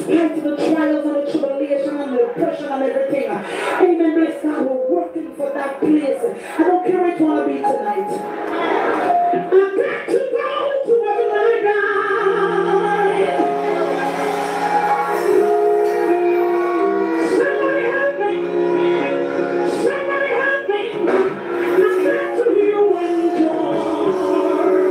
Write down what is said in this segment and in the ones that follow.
spite of the trials and the tribulation and the oppression and everything. Amen. Bless God. We're working for that place. I don't care where you want to be tonight. I've got to go to where my God. Somebody help me. Somebody help me. I've got to hear one more.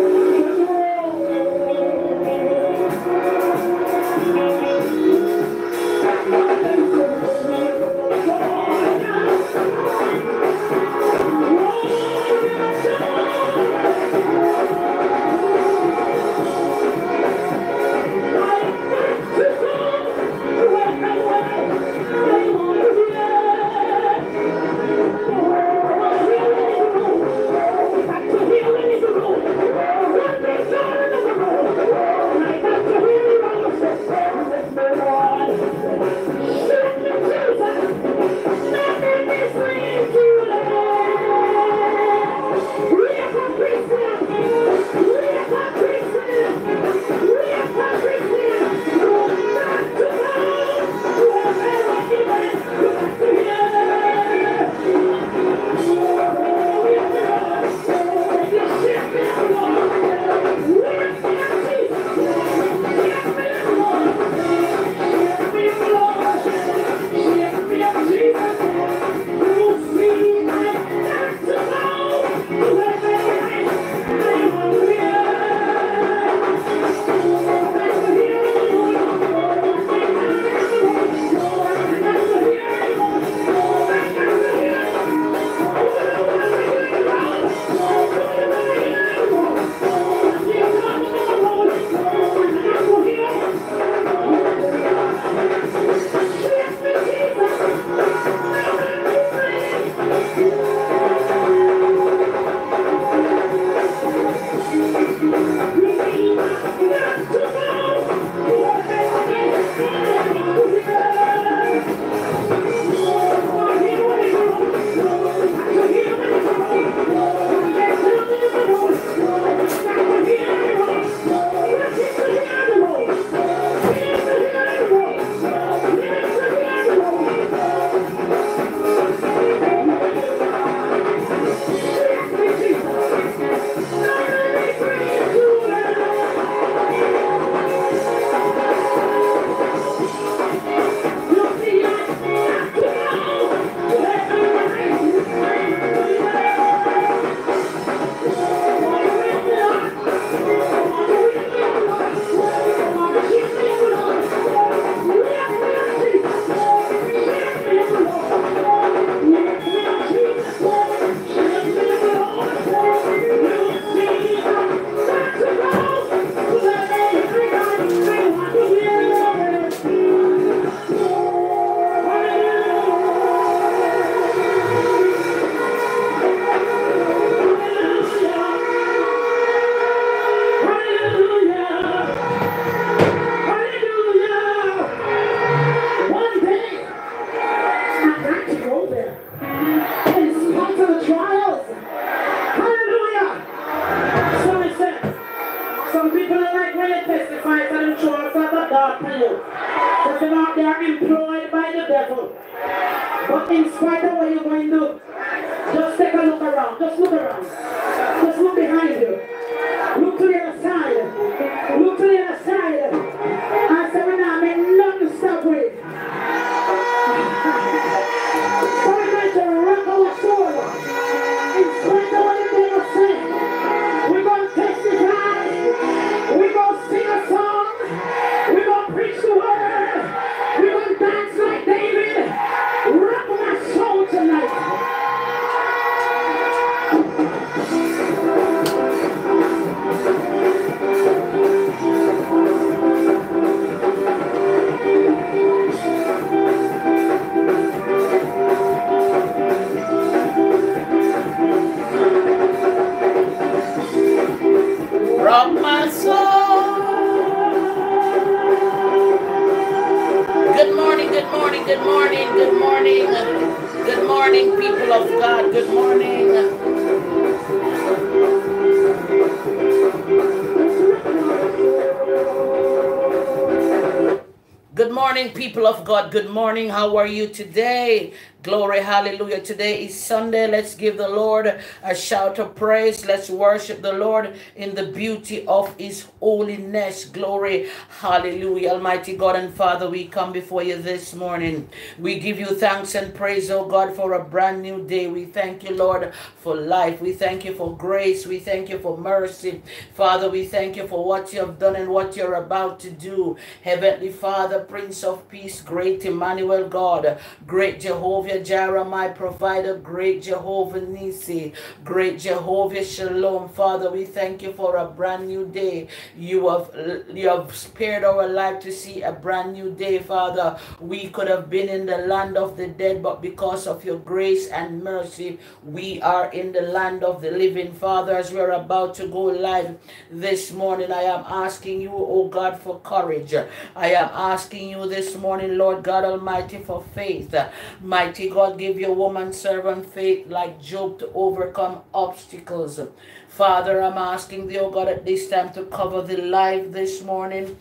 morning, people of God. Good morning. How are you today? Glory, hallelujah. Today is Sunday. Let's give the Lord a shout of praise. Let's worship the Lord in the beauty of his holiness. Glory, hallelujah. Almighty God and Father, we come before you this morning. We give you thanks and praise, oh God, for a brand new day. We thank you, Lord, for life. We thank you for grace. We thank you for mercy. Father, we thank you for what you have done and what you're about to do. Heavenly Father, Prince of Peace, great Emmanuel God, great Jehovah Jireh, my provider, great Jehovah Nisi, great Jehovah Shalom. Father, we thank you for a brand new day. You have spared our life to see a brand new day, Father. We could have been in the land of the dead, but because of your grace and mercy, we are in the land of the living. Father, as we're about to go live this morning, I am asking you, oh God, for courage. I am asking you this morning, Lord God Almighty, for faith. Mighty God, give your woman servant faith like Job to overcome obstacles. Father, I'm asking thee, oh God, at this time to cover the live this morning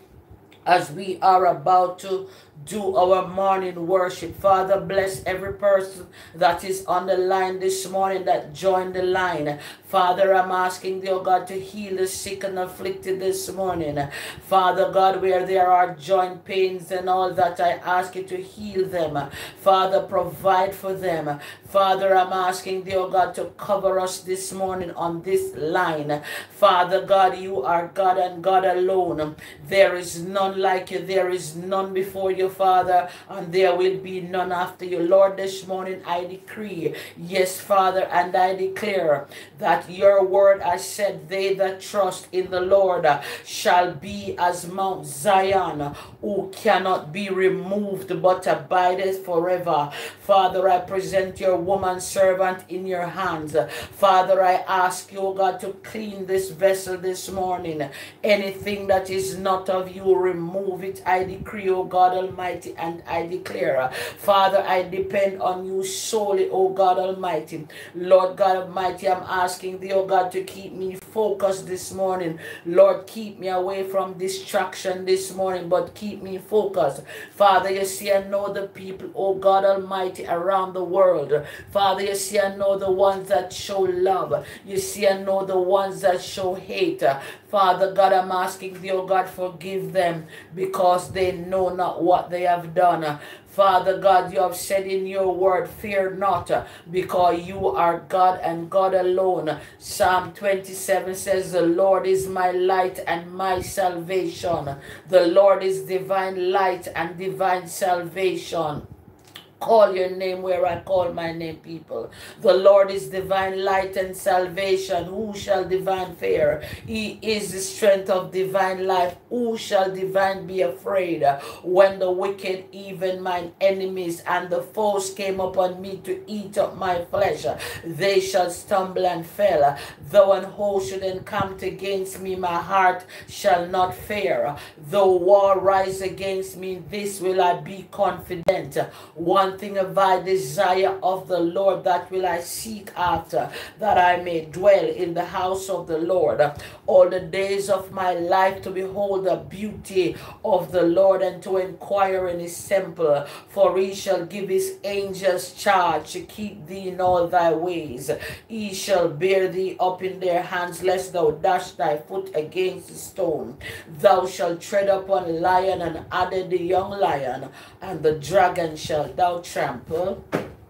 as we are about to do our morning worship. Father, bless every person that is on the line this morning, that joined the line. Father, I'm asking thee, oh God, to heal the sick and afflicted this morning. Father God, where there are joint pains and all that, I ask you to heal them. Father, provide for them. Father, I'm asking thee, oh God, to cover us this morning on this line. Father God, you are God and God alone. There is none like you. There is none before you, Father, and there will be none after you. Lord, this morning I decree, yes, Father, and I declare that your word has said, they that trust in the Lord shall be as Mount Zion, who cannot be removed but abideth forever. Father, I present your woman servant in your hands. Father, I ask you, oh God, to clean this vessel this morning. Anything that is not of you, remove it. I decree, oh God Almighty, and I declare, Father, I depend on you solely, oh God Almighty. Lord God Almighty, I'm asking thee, oh God, to keep me focused this morning. Lord, keep me away from distraction this morning, but keep me focused. Father, you see, I know the people, oh God Almighty, around the world. Father, you see, I know the ones that show love. You see, I know the ones that show hate. Father God, I'm asking thee, oh God, forgive them because they know not what they have done. Father God, you have said in your word, fear not, because you are God and God alone. Psalm 27 says, the Lord is my light and my salvation. The Lord is divine light and divine salvation. Call your name where I call my name, people. The Lord is divine light and salvation. Who shall divine fear? He is the strength of divine life. Who shall divine be afraid? When the wicked, even mine enemies and the foes came upon me to eat up my flesh, they shall stumble and fail. Though an host should encamp against me, my heart shall not fear. Though war rise against me, this will I be confident. One thing have I desire of the Lord, that will I seek after, that I may dwell in the house of the Lord all the days of my life, to behold the beauty of the Lord and to inquire in his temple. For he shall give his angels charge to keep thee in all thy ways. He shall bear thee up in their hands, lest thou dash thy foot against a stone. Thou shalt tread upon lion and adder, the young lion, and the dragon shall thou trample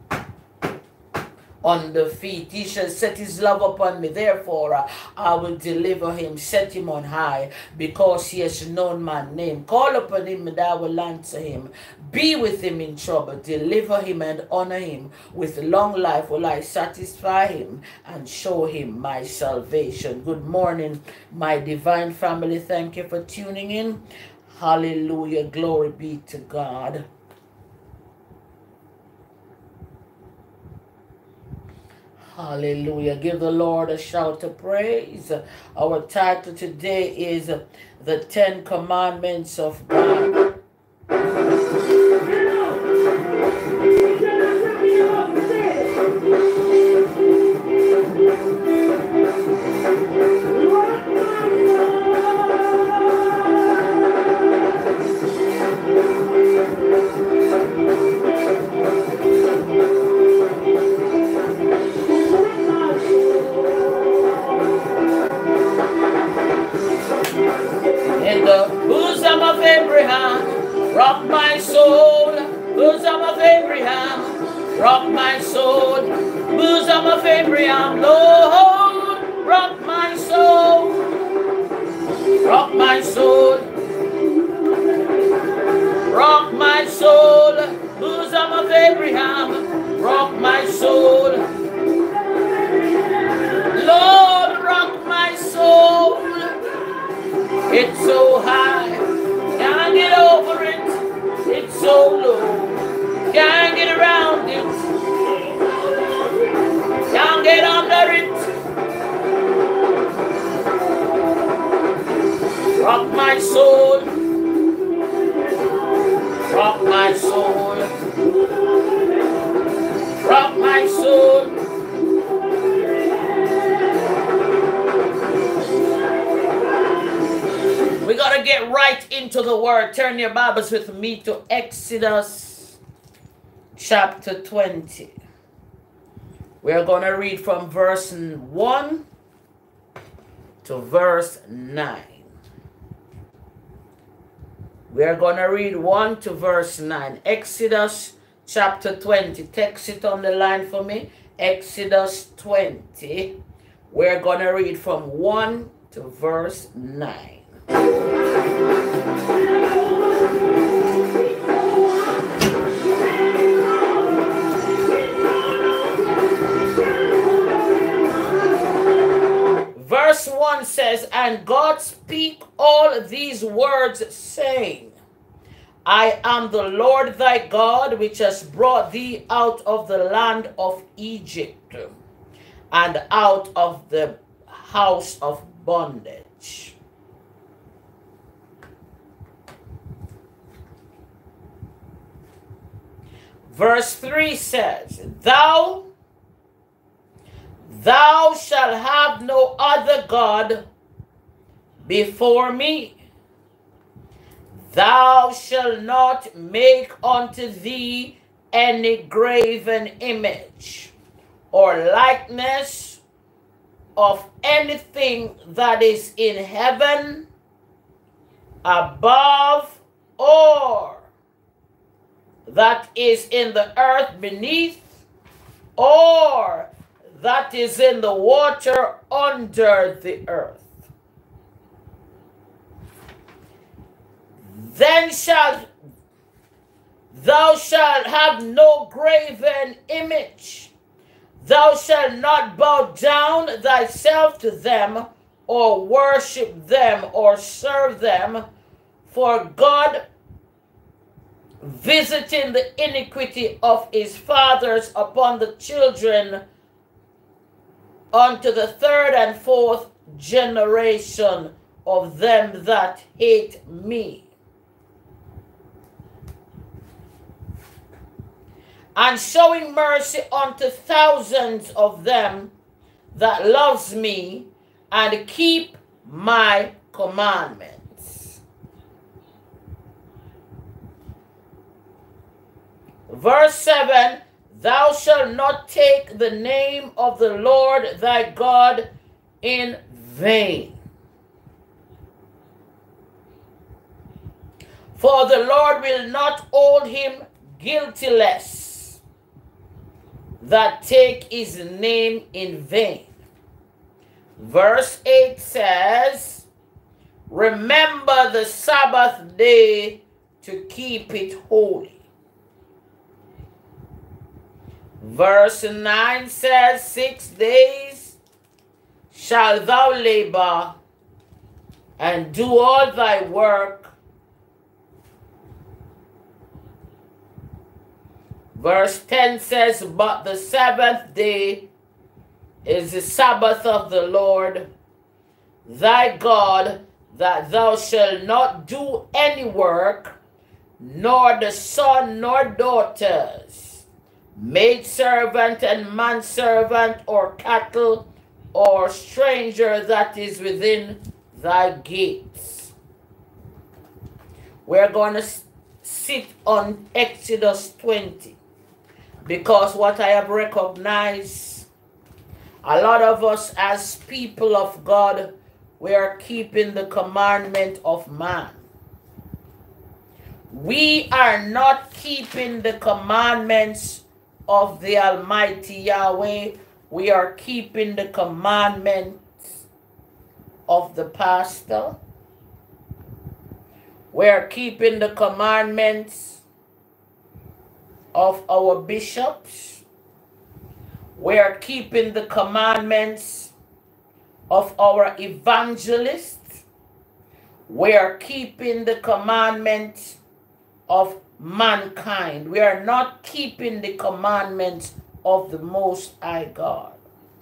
on the feet. He shall set his love upon me, therefore I will deliver him, set him on high, because he has known my name. Call upon him and I will answer him. Be with him in trouble, deliver him and honor him. With long life will I satisfy him and show him my salvation. Good morning, my divine family. Thank you for tuning in. Hallelujah. Glory be to God. Hallelujah. Give the Lord a shout of praise. Our title today is The 10 Commandments of God. Rock my soul, bosom of Abraham, Lord, rock my soul, rock my soul, rock my soul, bosom of Abraham, rock my soul, Lord, rock my soul. It's so high, can't get over it. It's so low, can't get around it, can't get under it. Rock my soul, rock my soul, rock my soul. We got to get right into the word. Turn your Bibles with me to Exodus chapter 20. We're going to read from verse 1 to verse 9. We're going to read 1 to verse 9. Exodus chapter 20. Text it on the line for me. Exodus 20. We're going to read from 1 to verse 9. Verse 1 says, And God spake all these words, saying, I am the Lord thy God, which has brought thee out of the land of Egypt, and out of the house of bondage. Verse 3 says, Thou shalt have no other God before me. Thou shalt not make unto thee any graven image or likeness of anything that is in heaven above, or that is in the earth beneath, or that is in the water under the earth. Then thou shalt have no graven image. Thou shalt not bow down thyself to them, or worship them, or serve them, for God visiting the iniquity of his fathers upon the children unto the third and fourth generation of them that hate me, and showing mercy unto thousands of them that loves me and keep my commandments. Verse 7, Thou shalt not take the name of the Lord thy God in vain. For the Lord will not hold him guiltless that take his name in vain. Verse 8 says, Remember the Sabbath day to keep it holy. Verse 9 says, 6 days shalt thou labor and do all thy work. Verse 10 says, But the seventh day is the Sabbath of the Lord thy God, that thou shalt not do any work, nor the son nor daughters, maidservant and manservant, or cattle, or stranger that is within thy gates. We're going to sit on Exodus 20, because what I have recognized, a lot of us as people of God, we are keeping the commandment of man. We are not keeping the commandments of the Almighty Yahweh, we are keeping the commandments of the pastor. We are keeping the commandments of our bishops. We are keeping the commandments of our evangelists. We are keeping the commandments of mankind. We are not keeping the commandments of the Most High God.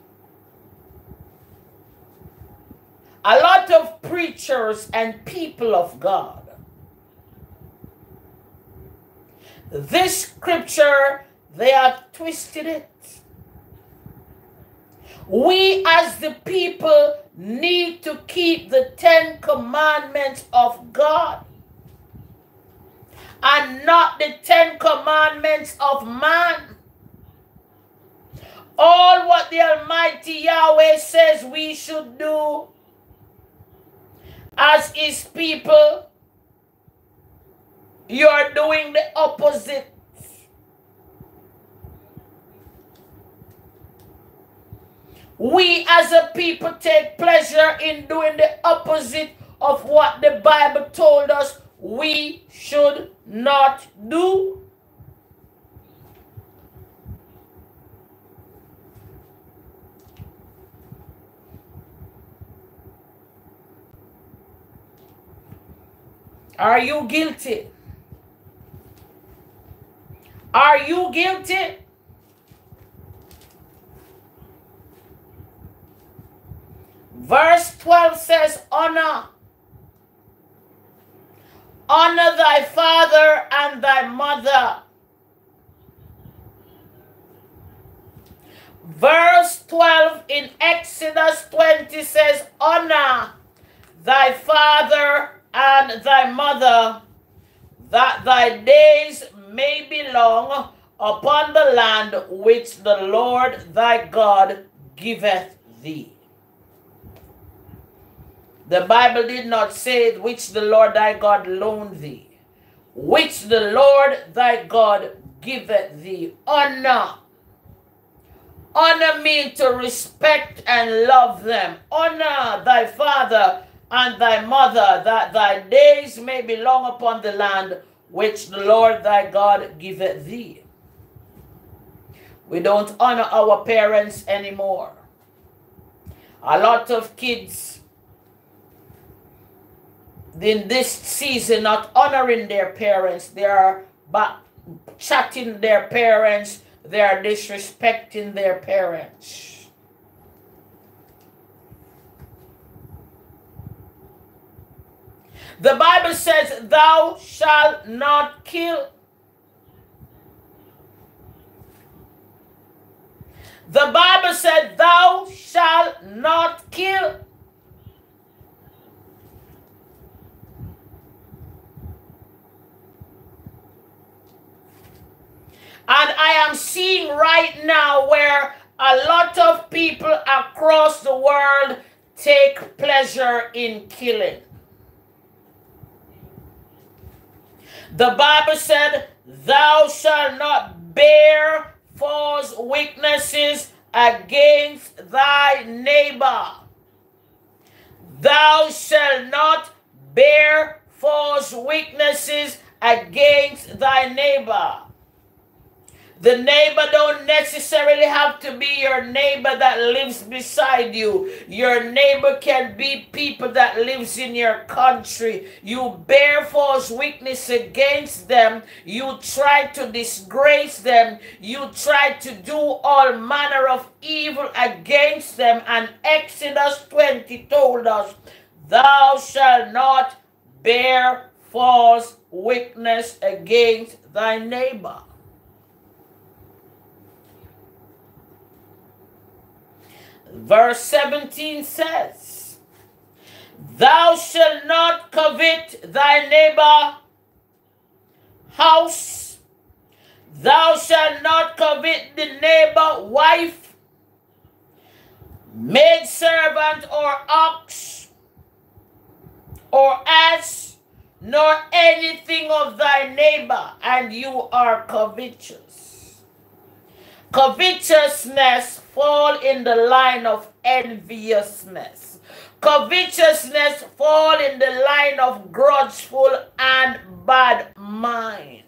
A lot of preachers and people of God, this scripture, they have twisted it. We as the people need to keep the 10 commandments of God and not the 10 commandments of man. All what the Almighty Yahweh says we should do as His people, you are doing the opposite. We as a people take pleasure in doing the opposite of what the Bible told us we should not do. Are you guilty? Are you guilty? Verse 12 says, honor thy father and thy mother. Verse 12 in Exodus 20 says, honor thy father and thy mother, that thy days may be long upon the land which the Lord thy God giveth thee. The Bible did not say which the Lord thy God loaned thee, which the Lord thy God giveth thee. Honor. Honor means to respect and love them. Honor thy father and thy mother, that thy days may be long upon the land which the Lord thy God giveth thee. We don't honor our parents anymore. A lot of kids in this season not honoring their parents. They are back chatting their parents. They are disrespecting their parents. The Bible says, thou shalt not kill. The Bible said, thou shalt not kill. And I am seeing right now where a lot of people across the world take pleasure in killing. The Bible said, thou shalt not bear false witnesses against thy neighbor. Thou shalt not bear false witnesses against thy neighbor. The neighbor don't necessarily have to be your neighbor that lives beside you. Your neighbor can be people that lives in your country. You bear false witness against them. You try to disgrace them. You try to do all manner of evil against them. And Exodus 20 told us, thou shalt not bear false witness against thy neighbor. Verse 17 says, thou shalt not covet thy neighbor house. Thou shalt not covet the neighbor wife, maidservant, or ox, or ass, nor anything of thy neighbor, and you are covetous. Covetousness fall in the line of enviousness. Covetousness fall in the line of grudgeful and bad mind.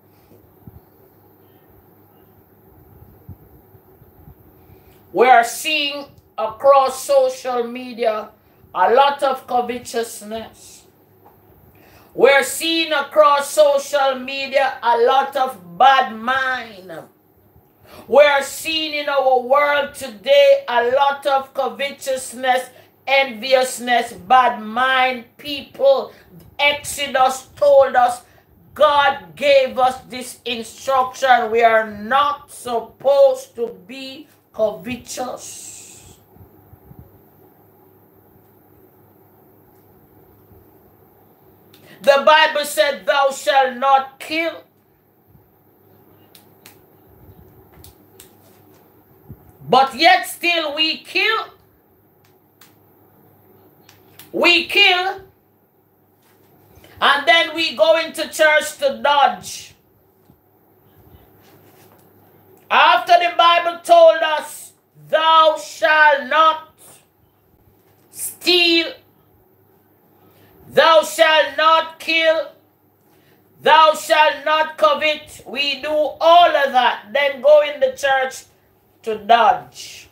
We are seeing across social media a lot of covetousness. We're seeing across social media a lot of bad mind. We're seeing in our world today a lot of covetousness, enviousness, bad mind people. Exodus told us, God gave us this instruction. We are not supposed to be covetous. The Bible said, thou shalt not kill. But yet still we kill. We kill. And then we go into church to dodge. After the Bible told us, thou shalt not steal, thou shalt not kill, thou shalt not covet. We do all of that, then go in the church to dodge.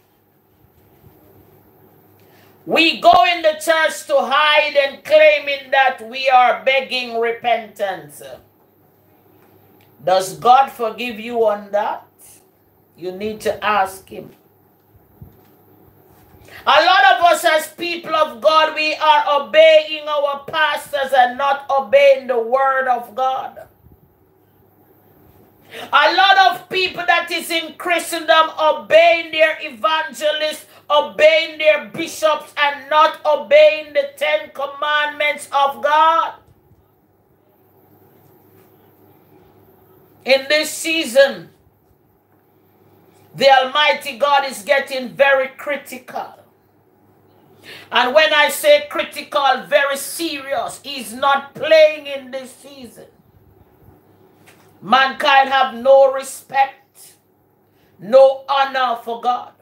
We go in the church to hide and claiming that we are begging repentance. Does God forgive you on that? You need to ask him. A lot of us as people of God, we are obeying our pastors and not obeying the word of God. A lot of people that is in Christendom obeying their evangelists, obeying their bishops, and not obeying the 10 commandments of God. In this season, the Almighty God is getting very critical. And when I say critical, very serious. He's not playing in this season. Mankind have no respect, no honor for God.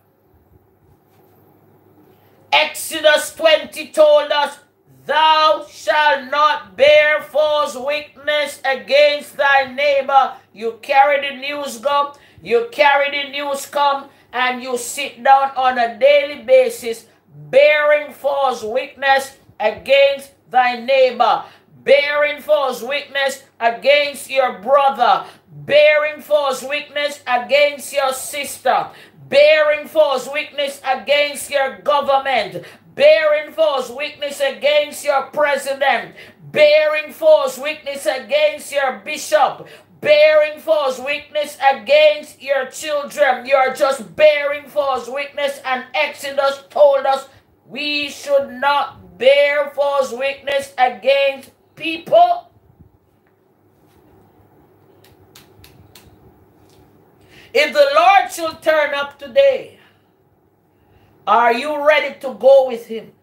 Exodus 20 told us, thou shalt not bear false witness against thy neighbor. You carry the news come, you carry the news come, and you sit down on a daily basis bearing false witness against thy neighbor, bearing false witness against your brother, bearing false witness against your sister, bearing false witness against your government, bearing false witness against your president, bearing false witness against your bishop, bearing false witness against your children. You're just bearing false witness, and Exodus told us we should not bear false witness against people. If the Lord should turn up today, are you ready to go with him?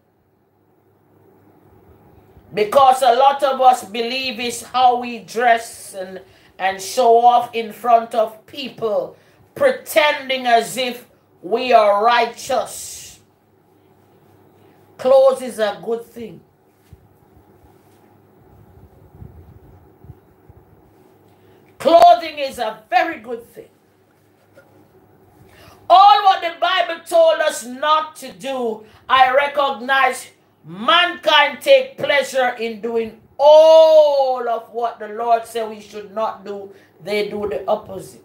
Because a lot of us believe it's how we dress and show off in front of people, pretending as if we are righteous. Clothes is a good thing. Clothing is a very good thing. All what the Bible told us not to do, I recognize mankind take pleasure in doing all of what the Lord said we should not do. They do the opposite.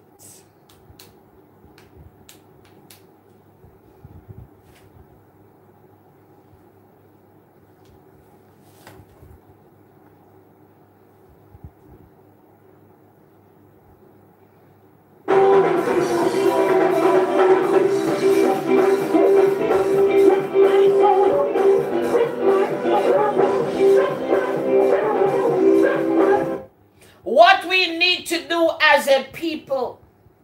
What we need to do as a people,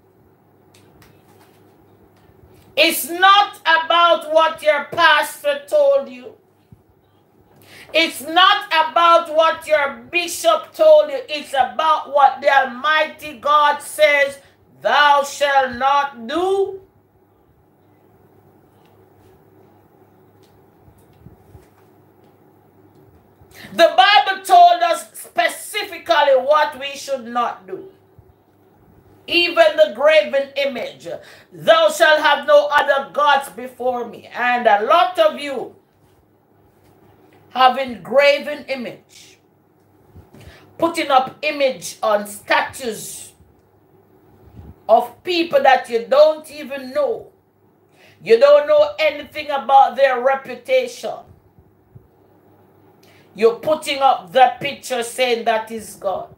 it's not about what your pastor told you. It's not about what your bishop told you. It's about what the Almighty God says. thou shalt not do. The Bible told us specifically what we should not do. Even the graven image. Thou shalt have no other gods before me. And a lot of you having graven image, putting up image on statues of people that you don't even know. You don't know anything about their reputation. You're putting up that picture saying that is God.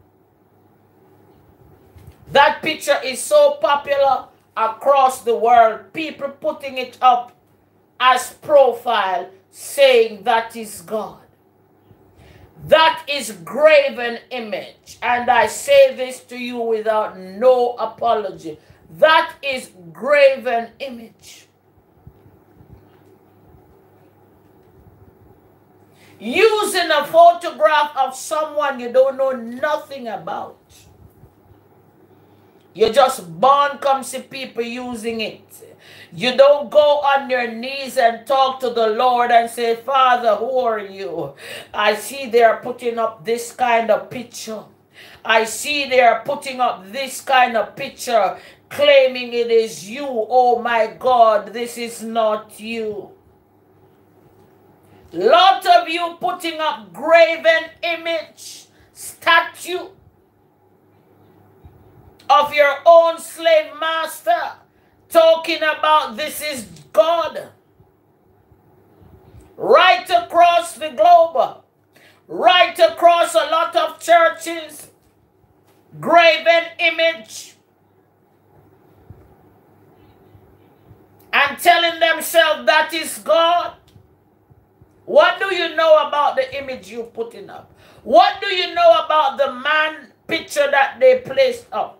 That picture is so popular across the world. People putting it up as profile saying that is God. That is graven image. And I say this to you without no apology. That is graven image. Using a photograph of someone you don't know nothing about. You just born come see people using it. You don't go on your knees and talk to the Lord and say, Father, who are you? I see they are putting up this kind of picture. I see they are putting up this kind of picture, claiming it is you. Oh my God, this is not you. Lot of you putting up graven image, statue of your own slave master, talking about this is God. Right across the globe, right across a lot of churches, graven image, and telling themselves that is God. What do you know about the image you're putting up? What do you know about the man picture that they placed up?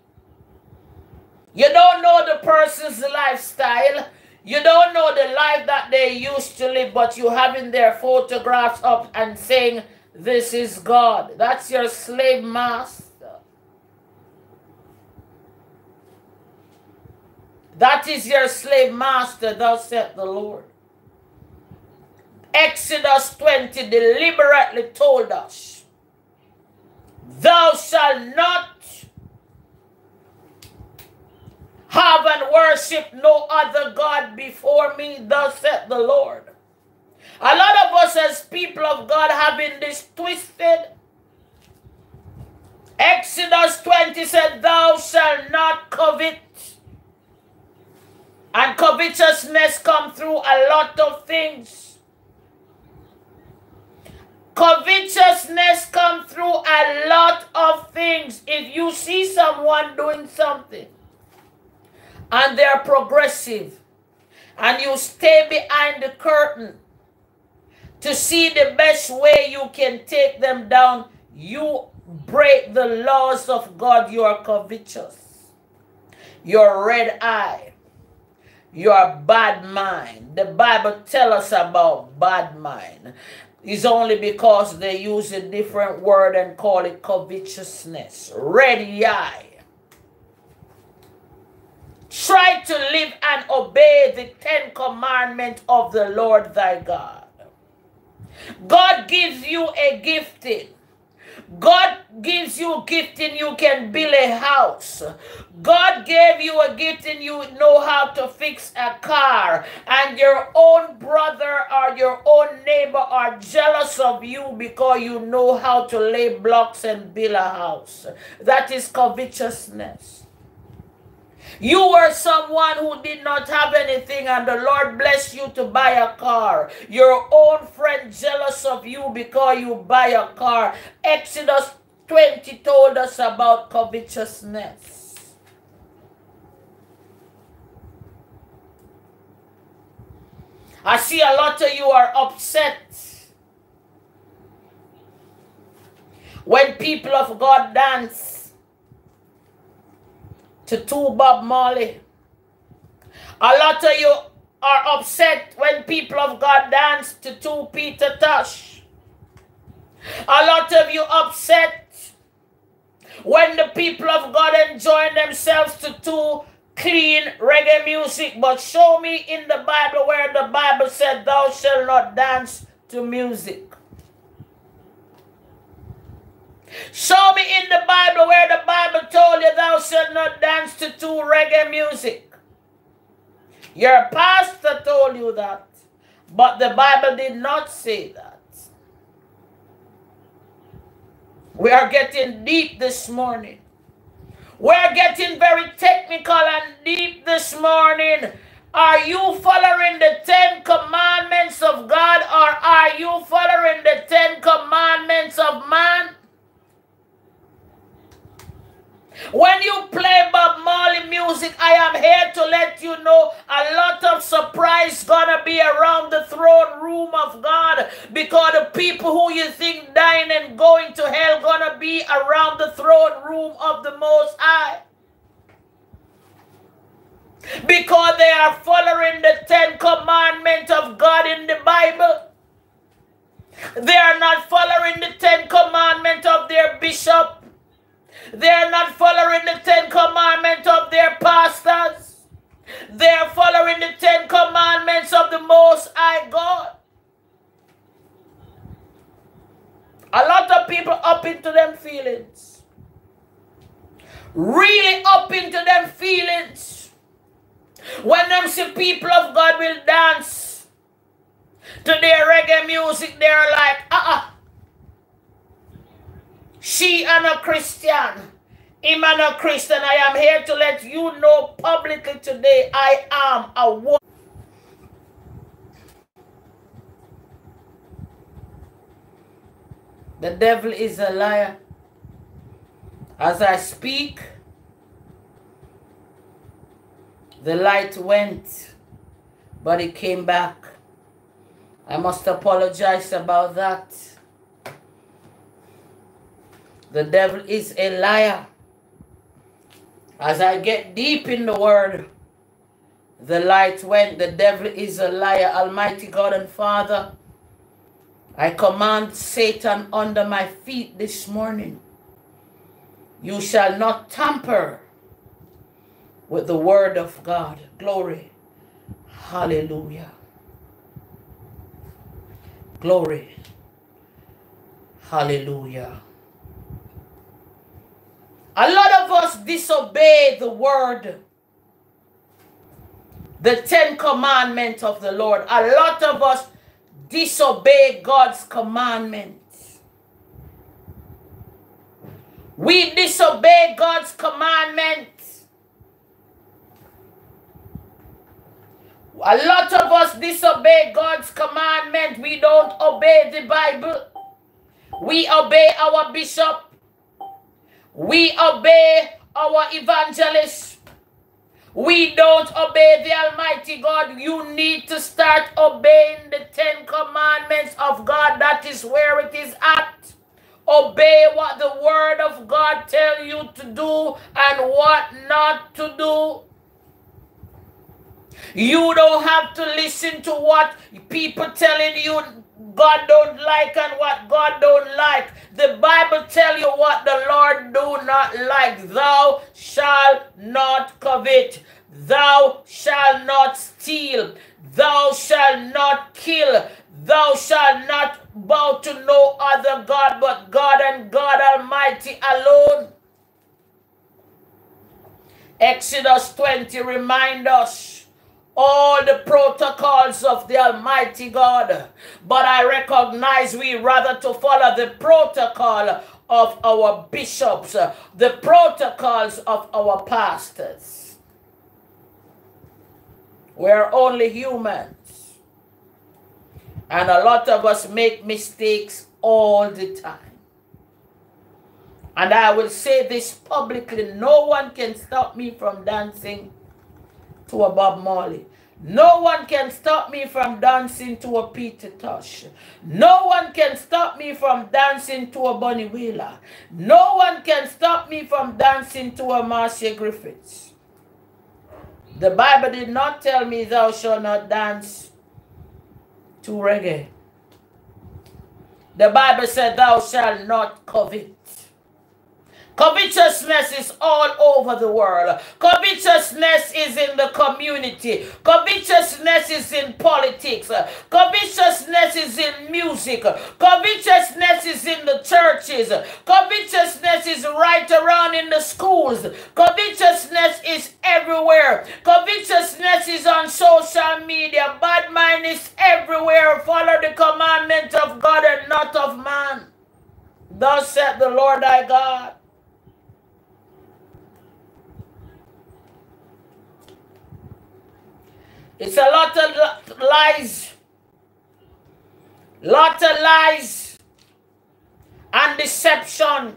You don't know the person's lifestyle. You don't know the life that they used to live, but you having their photographs up and saying, this is God. That's your slave master. That is your slave master, thus saith the Lord. Exodus 20 deliberately told us, thou shalt not have and worship no other God before me, thus saith the Lord. A lot of us as people of God having this twisted. Exodus 20 said, thou shalt not covet. And covetousness come through a lot of things. Covetousness come through a lot of things. If you see someone doing something and they're progressive and you stay behind the curtain to see the best way you can take them down, you break the laws of God. You are covetous. You're red eye. You're bad mind. The Bible tells us about bad mind. It's only because they use a different word and call it covetousness. Ready eye. Try to live and obey the 10 commandments of the Lord thy God. God gives you a gifting. God gives you gifting, you can build a house. God gave you a gifting, you know how to fix a car. And your own brother or your own neighbor are jealous of you because you know how to lay blocks and build a house. That is covetousness. You were someone who did not have anything and the Lord blessed you to buy a car. Your own friend jealous of you because you buy a car. Exodus 20 told us about covetousness. I see a lot of you are upset when people of God dance to 2 Bob Marley. A lot of you are upset when people of God dance to 2 Peter Tosh. A lot of you upset When the people of God enjoy themselves to too clean reggae music, but show me in the Bible where the Bible said thou shalt not dance to music. Show me in the Bible where the Bible told you thou shalt not dance to too reggae music. Your pastor told you that, but the Bible did not say that. We are getting deep this morning. We're getting very technical and deep this morning. Are you following the 10 commandments of God, or are you following the 10 commandments of man? When you play Bob Marley music, I am here to let you know a lot of surprise gonna be around the throne room of God, because the people who you think dying and going to hell gonna be around the throne room of the Most High. Because they are following the 10 commandments of God in the Bible. They are not following the 10 commandments of their bishop. They are not following the 10 commandments of their pastors. They are following the 10 commandments of the Most High God. A lot of people up into them feelings. Really up into them feelings. When them see people of God will dance to their reggae music, they're like, she and a Christian. Him and a Christian. I am here to let you know publicly today, I am a woman. The devil is a liar. As I speak, the light went, but it came back. I must apologize about that. The devil is a liar. As I get deep in the word, the light went. The devil is a liar. Almighty God and Father, I command Satan under my feet this morning. You shall not tamper with the word of God. Glory. Hallelujah. Glory. Hallelujah. A lot of us disobey the word, the 10 commandments of the Lord. A lot of us disobey God's commandments. We disobey God's commandments. A lot of us disobey God's commandment. We don't obey the Bible. We obey our bishop. We obey our evangelists. We don't obey the Almighty God. You need to start obeying the 10 commandments of God. That is where it is at. Obey what the word of God tells you to do and what not to do. You don't have to listen to what people telling you God don't like and what God don't like. The Bible tell you what the Lord do not like. Thou shalt not covet. Thou shalt not steal. Thou shalt not kill. Thou shalt not bow to no other God but God and God Almighty alone. Exodus 20 remind us all the protocols of the Almighty God. But I recognize we rather to follow the protocol of our bishops, the protocols of our pastors. We're only humans. And a lot of us make mistakes all the time. And I will say this publicly, no one can stop me from dancing to a Bob Marley. No one can stop me from dancing to a Peter Tosh. No one can stop me from dancing to a Bunny Wheeler. No one can stop me from dancing to a Marcia Griffiths. The Bible did not tell me thou shalt not dance to reggae. The Bible said thou shalt not covet. Covetousness is all over the world. Covetousness is in the community. Covetousness is in politics. Covetousness is in music. Covetousness is in the churches. Covetousness is right around in the schools. Covetousness is everywhere. Covetousness is on social media. Bad mind is everywhere. Follow the commandment of God and not of man. Thus said the Lord thy God. It's a lot of lies. Lot of lies and deception.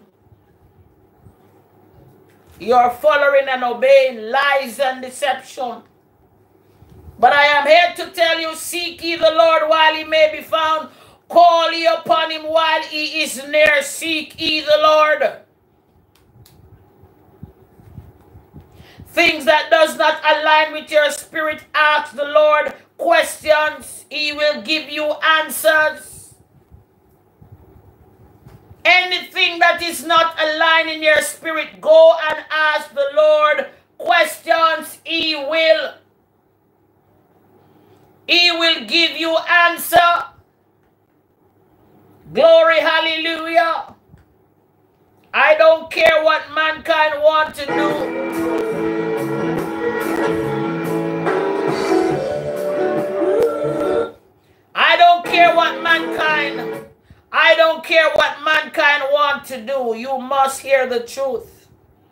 You're following and obeying lies and deception. But I am here to tell you, seek ye the Lord while he may be found. Call ye upon him while he is near. Seek ye the Lord. Things that does not align with your spirit, ask the Lord questions. He will give you answers. Anything that is not aligned in your spirit, go and ask the Lord questions. He will give you answer. Glory, hallelujah. I don't care what mankind want to do. I don't care what mankind want to do. You must hear the truth.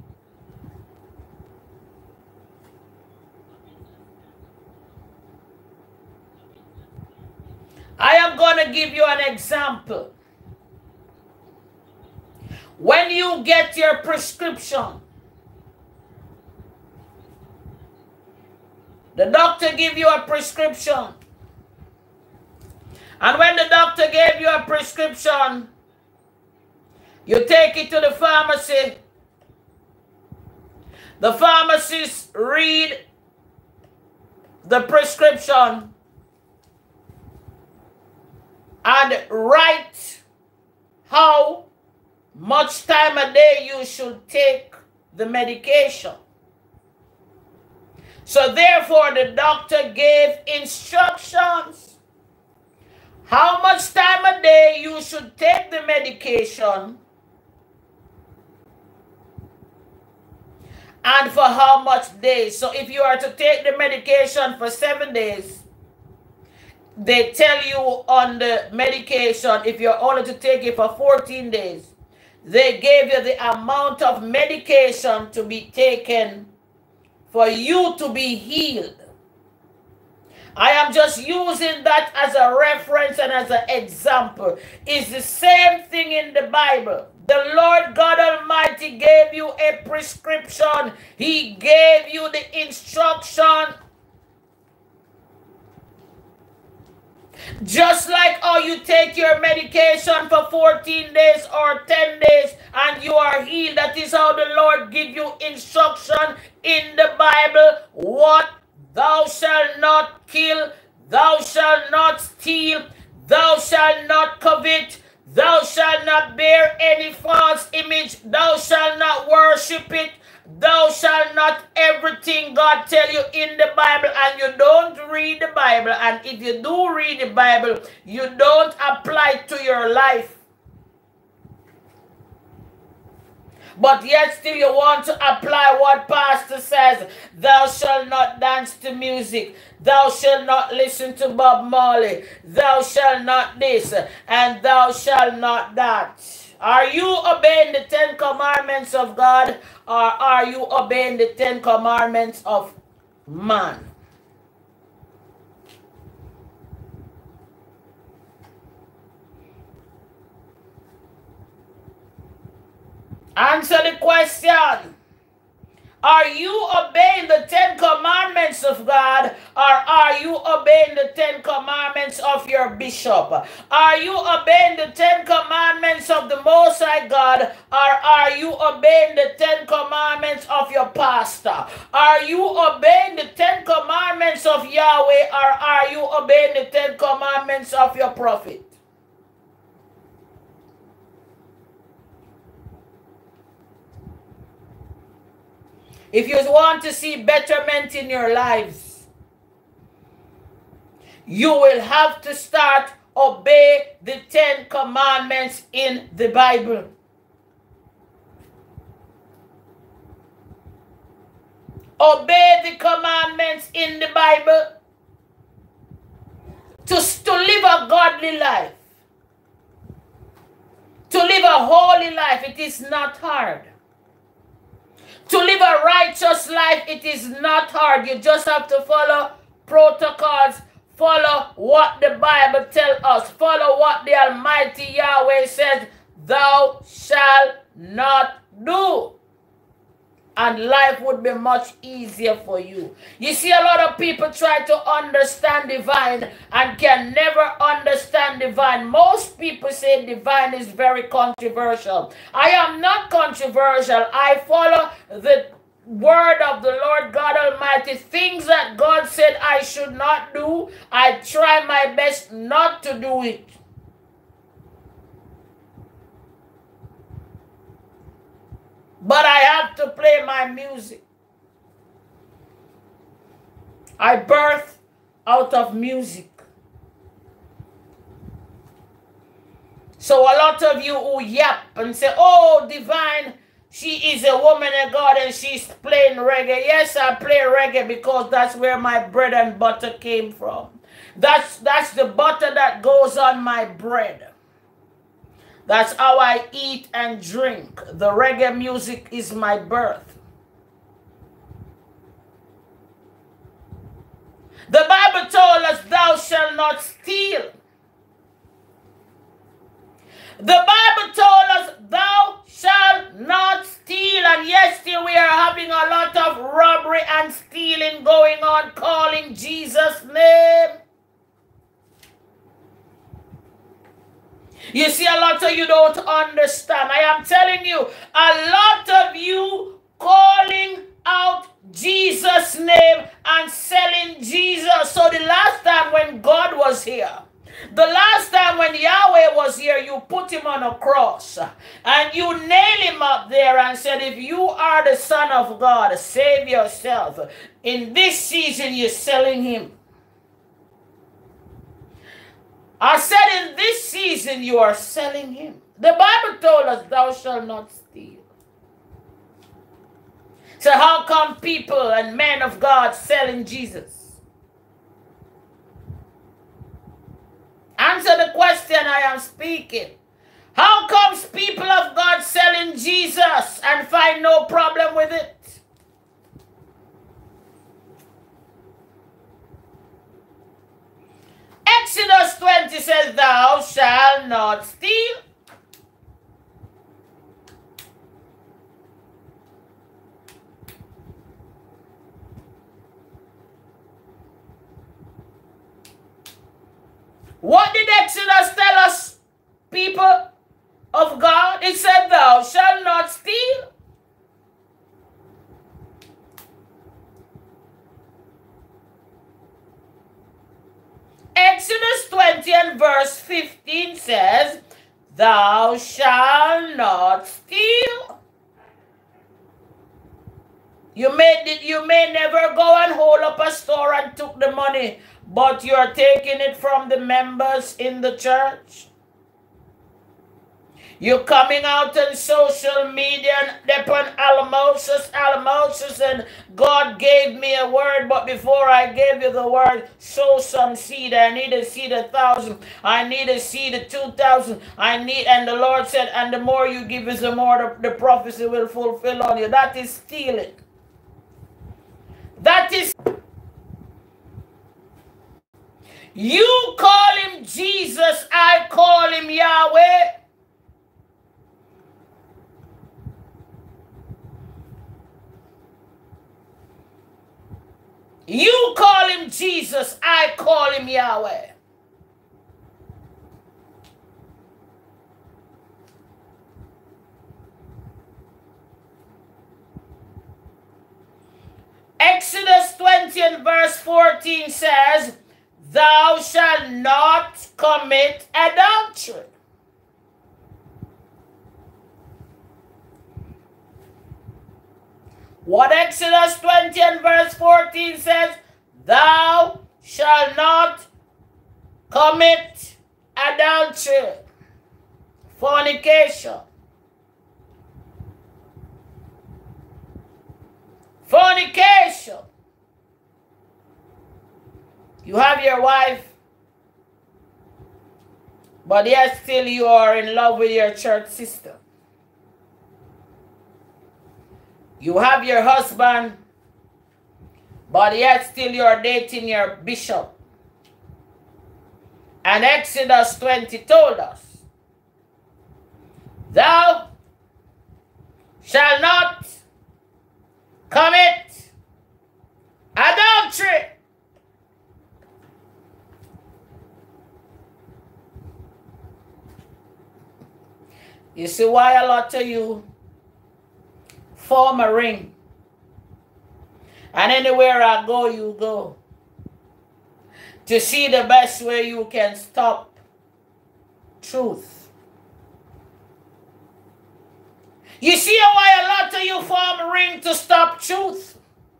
I am going to give you an example. When you get your prescription, the doctor give you a prescription. And when the doctor gave you a prescription, you take it to the pharmacy. The pharmacist read the prescription and write how much time a day you should take the medication. So therefore the doctor gave instructions how much time a day you should take the medication and for how much days. So if you are to take the medication for 7 days, they tell you on the medication, if you're only to take it for 14 days, they gave you the amount of medication to be taken for you to be healed. I am just using that as a reference and as an example. It's the same thing in the Bible. The Lord God Almighty gave you a prescription. He gave you the instruction. Just like how you take your medication for 14 days or 10 days and you are healed. That is how the Lord give you instruction in the Bible. What? Thou shalt not kill, thou shalt not steal, thou shalt not covet, thou shalt not bear any false image, thou shalt not worship it, thou shalt not, everything God tell you in the Bible, and you don't read the Bible, and if you do read the Bible, you don't apply it to your life. But yet still you want to apply what pastor says. Thou shalt not dance to music. Thou shalt not listen to Bob Marley. Thou shalt not this. And thou shalt not that. Are you obeying the 10 commandments of God? Or are you obeying the 10 commandments of man? Answer the question. Are you obeying the 10 commandments of God, or are you obeying the 10 commandments of your bishop? Are you obeying the 10 commandments of the Most High God, or are you obeying the 10 commandments of your pastor? Are you obeying the 10 commandments of Yahweh, or are you obeying the 10 commandments of your prophet? If you want to see betterment in your lives, you will have to start obey the 10 commandments in the Bible. Obey the commandments in the Bible to live a godly life, to live a holy life. It is not hard. To live a righteous life, it is not hard. You just have to follow protocols, follow what the Bible tells us, follow what the Almighty Yahweh says, thou shalt not do. And life would be much easier for you. You see, a lot of people try to understand divine and can never understand divine. Most people say divine is very controversial. I am not controversial. I follow the word of the Lord God Almighty. Things that God said I should not do, I try my best not to do it. But I have to play my music. I birth out of music. So a lot of you who yap and say, oh, divine, she is a woman of God and she's playing reggae. Yes, I play reggae because that's where my bread and butter came from. That's the butter that goes on my bread. That's how I eat and drink. The reggae music is my birth. The Bible told us, thou shalt not steal. The Bible told us, thou shalt not steal. And yes, still we are having a lot of robbery and stealing going on, calling Jesus' name. You see, a lot of you don't understand. I am telling you, a lot of you calling out Jesus' name and selling Jesus. So the last time when God was here, the last time when Yahweh was here, you put him on a cross and you nail him up there and said, if you are the Son of God, save yourself. In this season, you're selling him. I said in this season you are selling him. The Bible told us thou shalt not steal. So how come people and men of God selling Jesus? Answer the question I am speaking. How comes people of God selling Jesus and find no problem with it? Exodus 20 says, thou shalt not steal. What did Exodus tell us, people of God? It said, thou shalt not steal. Exodus 20 and verse 15 says, thou shalt not steal. You may never go and hold up a store and took the money, but you're taking it from the members in the church. You're coming out on social media and they're almost, and God gave me a word, but before I gave you the word, sow some seed. I need a seed 1,000. I need a seed 2,000. And the Lord said, and the more you give is the more the prophecy will fulfill on you. That is stealing. That is. You call him Jesus, I call him Yahweh. You call him Jesus, I call him Yahweh. Exodus 20 and verse 14 says, thou shalt not commit adultery. What Exodus 20 and verse 14 says, thou shalt not commit adultery, fornication. Fornication. You have your wife, but yet still you are in love with your church sister. You have your husband, but yet still you are dating your bishop. And Exodus 20 told us, thou shalt not commit adultery. You see why a lot of you form a ring, and anywhere I go, you go, to see the best way you can stop truth. You see why a lot of you form a ring to stop truth.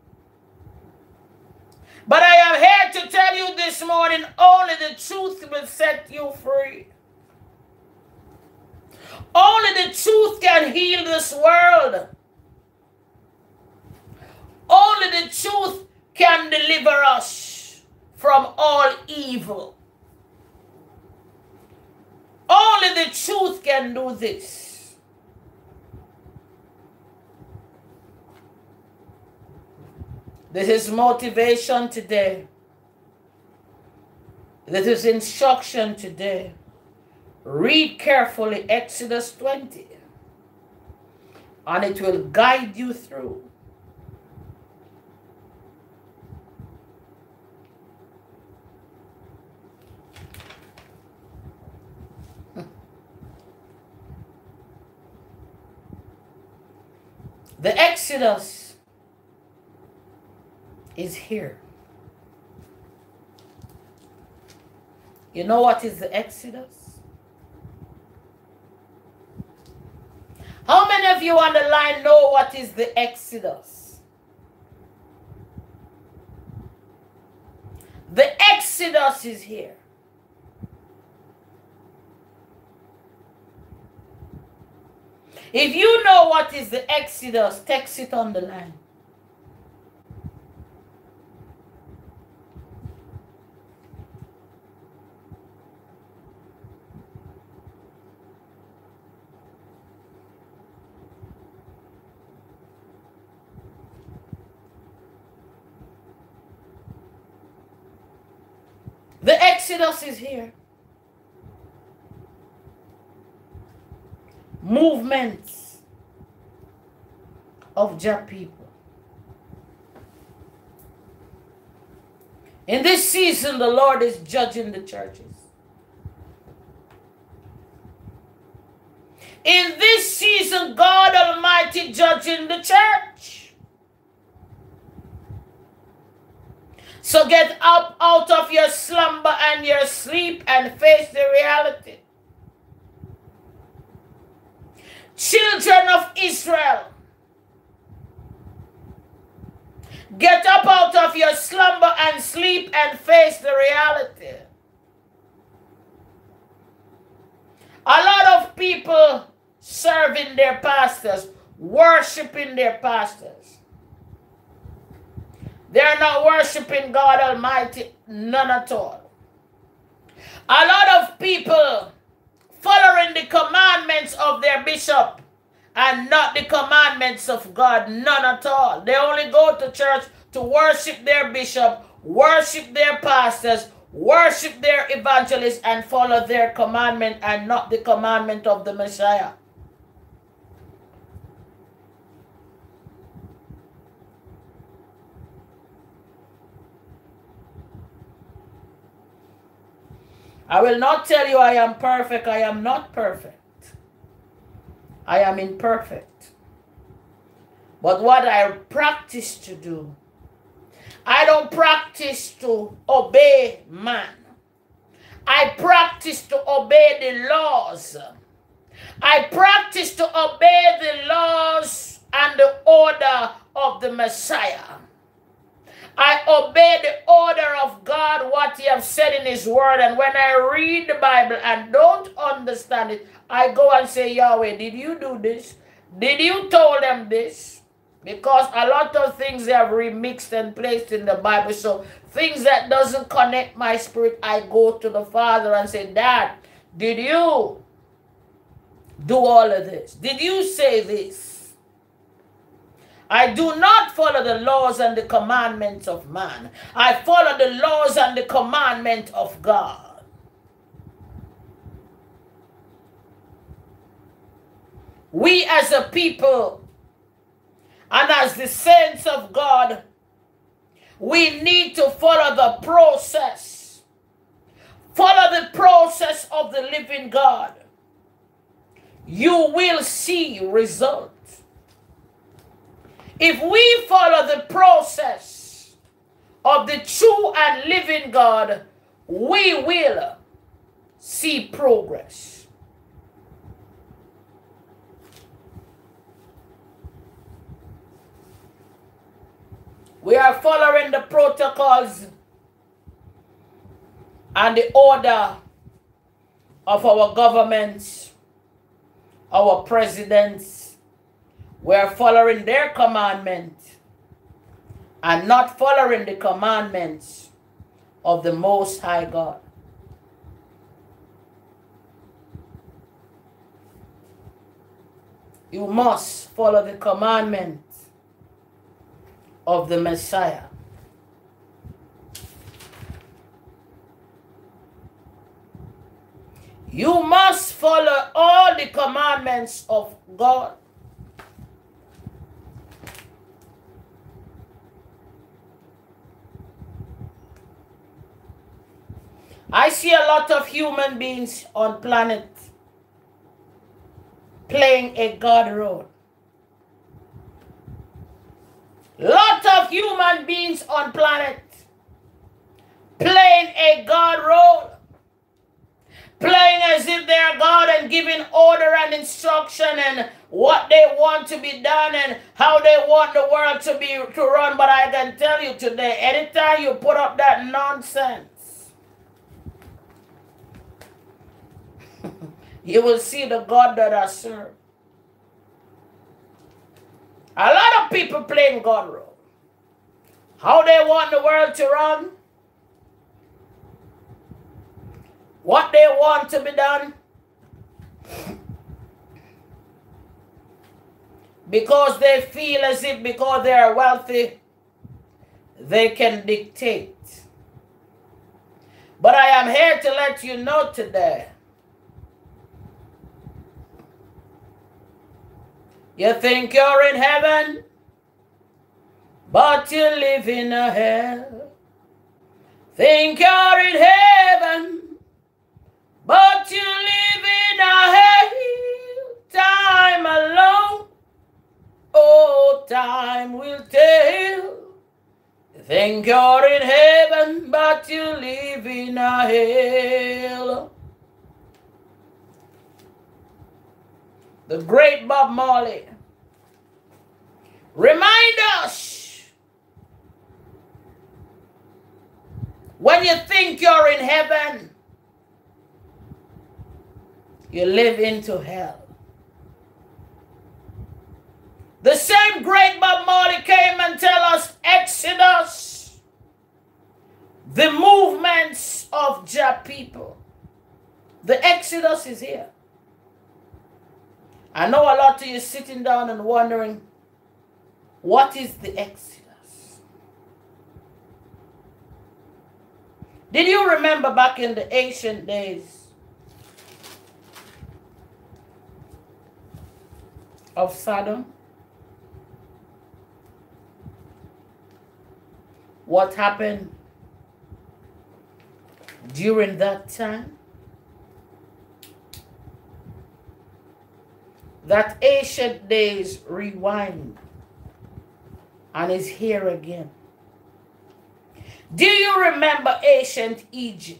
But I am here to tell you this morning, only the truth will set you free. Only the truth can heal this world. Only the truth can deliver us from all evil. Only the truth can do this. This is motivation today. This is instruction today. Read carefully Exodus 20, and it will guide you through. The Exodus is here. You know what is the Exodus? How many of you on the line know what is the Exodus? The Exodus is here. If you know what is the Exodus, text it on the line. The Exodus is here. Movements of Jah people. In this season, the Lord is judging the churches. In this season, God Almighty judging the church. So get up out of your slumber and your sleep and face the reality. Children of Israel, get up out of your slumber and sleep and face the reality. A lot of people serving their pastors, worshiping their pastors. They are not worshiping God Almighty, none at all. A lot of people following the commandments of their bishop and not the commandments of God, none at all. They only go to church to worship their bishop, worship their pastors, worship their evangelists, and follow their commandment and not the commandment of the Messiah. I will not tell you I am perfect. I am not perfect. I am imperfect. But what I practice to do, I don't practice to obey man. I practice to obey the laws. I practice to obey the laws and the order of the Messiah. I obey the order of God, what he has said in his word. And when I read the Bible and don't understand it, I go and say, Yahweh, did you do this? Did you tell them this? Because a lot of things they have remixed and placed in the Bible. So things that doesn't connect my spirit, I go to the Father and say, Dad, did you do all of this? Did you say this? I do not follow the laws and the commandments of man. I follow the laws and the commandment of God. We as a people and as the saints of God, we need to follow the process. Follow the process of the living God. You will see results. If we follow the process of the true and living God, we will see progress. We are following the protocols and the order of our governments, our presidents. We are following their commandment and not following the commandments of the Most High God. You must follow the commandment of the Messiah. You must follow all the commandments of God. I see a lot of human beings on planet playing a God role. Lot of human beings on planet playing a God role. Playing as if they are God and giving order and instruction and what they want to be done and how they want the world to run. But I can tell you today, anytime you put up that nonsense, you will see the God that I serve. A lot of people playing God role. How they want the world to run. What they want to be done. Because they feel as if because they are wealthy, they can dictate. But I am here to let you know today. You think you're in heaven, but you live in a hell. Think you're in heaven, but you live in a hell. Time alone, oh, time will tell. You think you're in heaven, but you live in a hell. The great Bob Marley remind us, when you think you're in heaven, you live into hell. The same great Bob Marley came and tell us Exodus, the movements of Jah people. The Exodus is here. I know a lot of you sitting down and wondering, what is the Exodus? Did you remember back in the ancient days of Sodom? What happened during that time? That ancient days rewind and is here again. Do you remember ancient Egypt?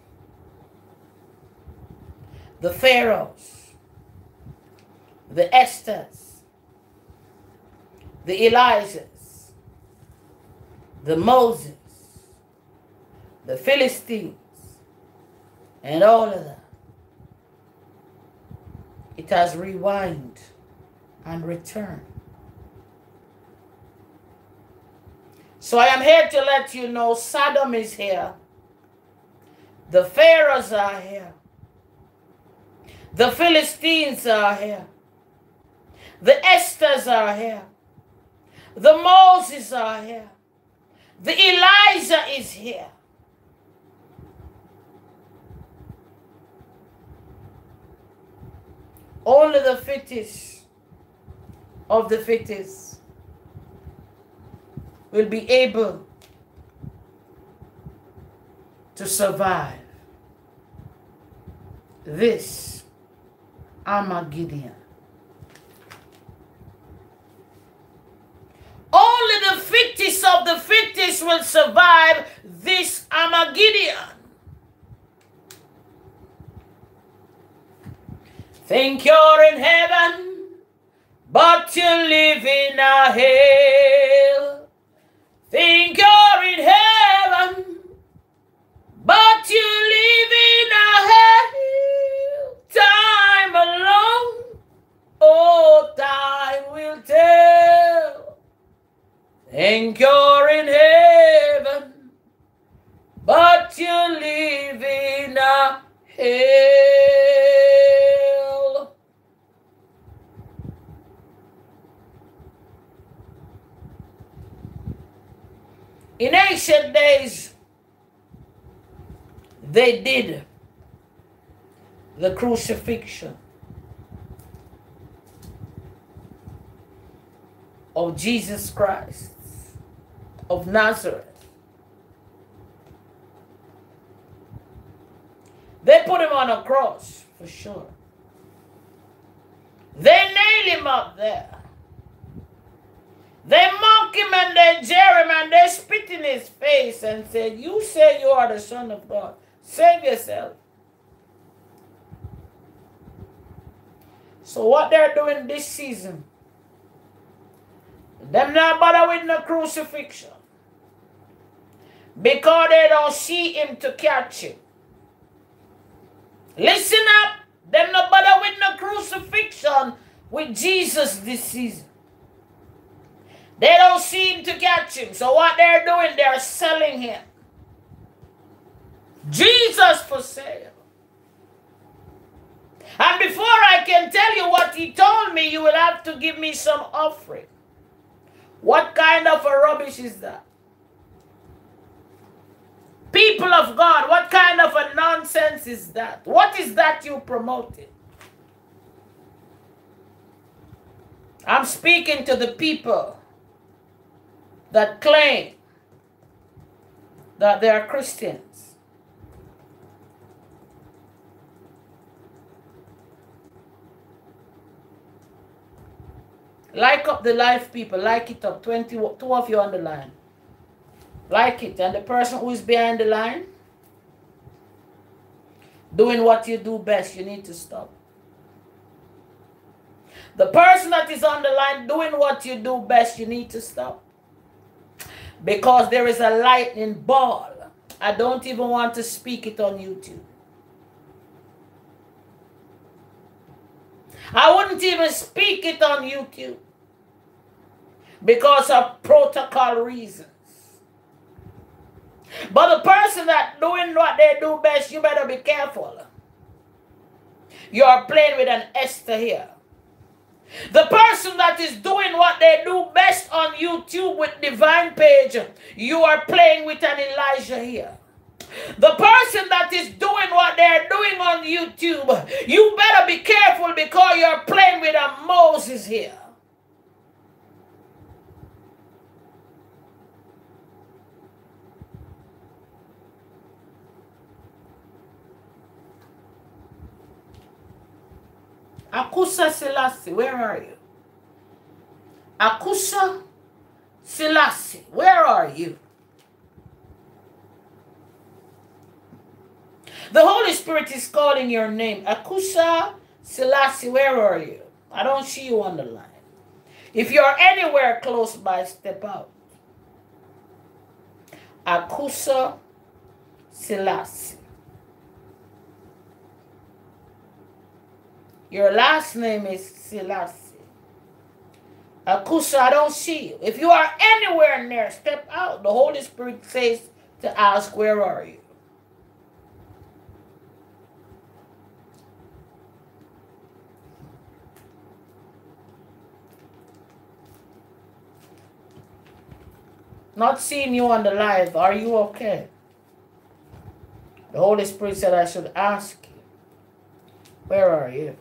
The pharaohs, the Esthers, the Elijahs, the Moses, the Philistines, and all of that. It has rewind and returned. So I am here to let you know Sodom is here. The Pharaohs are here. The Philistines are here. The Esthers are here. The Moses are here. The Elijah is here. Only the fittest of the fittest will be able to survive this Armageddon. Only the fittest of the fittest will survive this Armageddon. Think you're in heaven, but you live in a hell. Think you're in heaven, but you live in a hell. Time alone, oh, time will tell. Think you're in heaven, but you live in a hell. In ancient days, they did the crucifixion of Jesus Christ of Nazareth. They put him on a cross, for sure. They nailed him up there. They mock him and they jeer him and they spit in his face and said, you say you are the Son of God. Save yourself. So what they're doing this season, them not bother with no crucifixion. Because they don't see him to catch him. Listen up. Them not bother with no crucifixion with Jesus this season. They don't see him to catch him. So what they're doing, they're selling him. Jesus for sale. And before I can tell you what he told me, you will have to give me some offering. What kind of a rubbish is that? People of God, what kind of a nonsense is that? What is that you promoted? I'm speaking to the people that claim that they are Christians. Like up the live, people. Like it up. 22 of you on the line. Like it. And the person who is behind the line, doing what you do best, you need to stop. The person that is on the line doing what you do best, you need to stop. Because there is a lightning ball. I don't even want to speak it on YouTube. I wouldn't even speak it on YouTube. Because of protocol reasons. But the person that doing what they do best, you better be careful. You are playing with an Esther here. The person that is doing what they do best on YouTube with Divine Page, you are playing with an Elijah here. The person that is doing what they're doing on YouTube, you better be careful because you're playing with a Moses here. Akusa Selassie, where are you? Akusa Selassie, where are you? The Holy Spirit is calling your name. Akusa Selassie, where are you? I don't see you on the line. If you're anywhere close by, step out. Akusa Selassie. Your last name is Selassie. Akusa, I don't see you. If you are anywhere near, step out. The Holy Spirit says to ask, where are you? Not seeing you on the live. Are you okay? The Holy Spirit said I should ask you, where are you?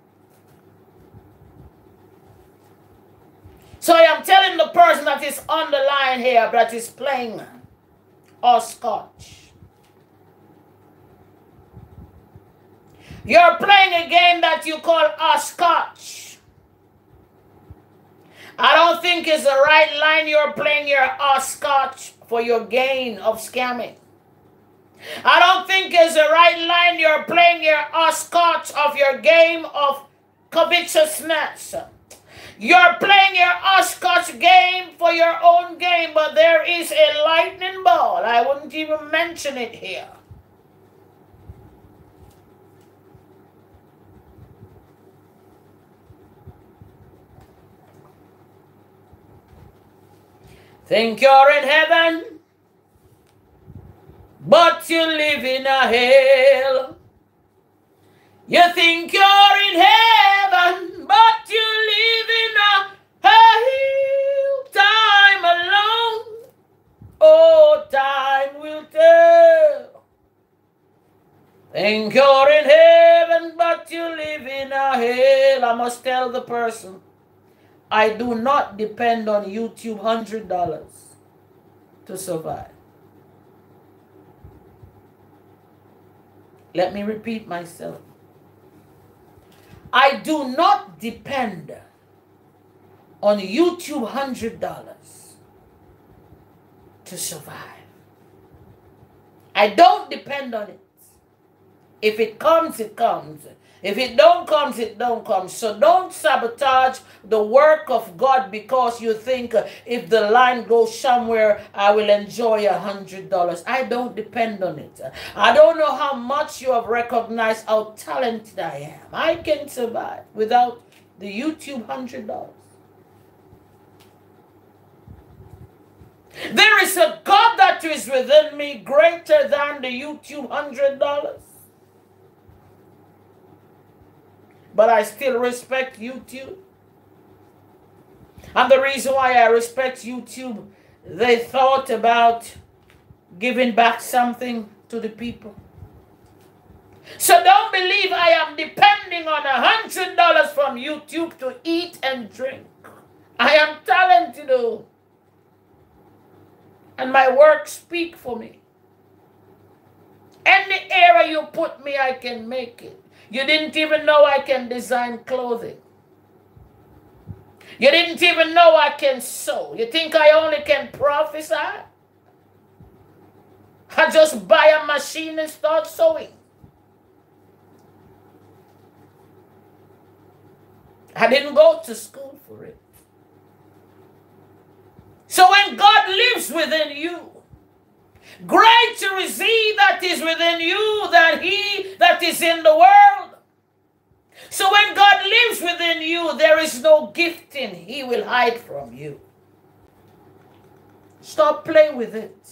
So I am telling the person that is on the line here that is playing hopscotch. You're playing a game that you call hopscotch. I don't think it's the right line. You're playing your hopscotch for your gain of scamming. I don't think it's the right line. You're playing your hopscotch of your game of covetousness. You're playing your hopscotch game for your own game, but there is a lightning ball. I wouldn't even mention it here. Think you're in heaven, but you live in a hell. You think you're in heaven, but you live in a hell. Time alone, oh, time will tell. Think you're in heaven, but you live in a hell. I must tell the person, I do not depend on YouTube $100 to survive. Let me repeat myself. I do not depend on YouTube $100 to survive. I don't depend on it. If it comes, it comes. If it don't come, it don't come. So don't sabotage the work of God because you think if the line goes somewhere, I will enjoy $100. I don't depend on it. I don't know how much you have recognized how talented I am. I can survive without the YouTube $100. There is a God that is within me greater than the YouTube $100. But I still respect YouTube. And the reason why I respect YouTube, they thought about giving back something to the people. So don't believe I am depending on $100 from YouTube to eat and drink. I am talented, and my work speak for me. Any area you put me, I can make it. You didn't even know I can design clothing. You didn't even know I can sew. You think I only can prophesy? I just buy a machine and start sewing. I didn't go to school for it. So when God lives within you, greater is he that is within you than he that is in the world. So when God lives within you, there is no gifting he will hide from you. Stop playing with it.